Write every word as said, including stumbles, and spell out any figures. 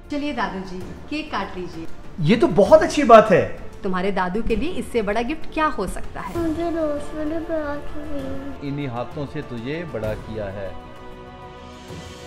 चलिए दादू जी, केक काट लीजिए। ये तो बहुत अच्छी बात है। तुम्हारे दादू के लिए इससे बड़ा गिफ्ट क्या हो सकता है? मुझे रोज वाली बात हुई। इन्हीं हाथों से तुझे बड़ा किया है।